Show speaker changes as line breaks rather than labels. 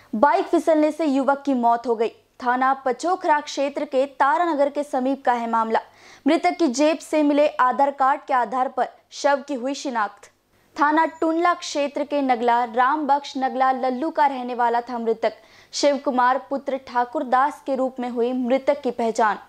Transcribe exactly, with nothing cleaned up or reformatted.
Bike फिसलने से युवक की मौत हो गई। थाना पचोखरा क्षेत्र के तारानगर के समीप का है मामला। मृतक की जेब से मिले आधार कार्ड के आधार पर शव की हुई शिनाख्त। थाना टुंडला क्षेत्र के नगला राम बख्श नगला लल्लू का रहने वाला था। मृतक शिव कुमार पुत्र ठाकुर दास के रूप में हुई मृतक की पहचान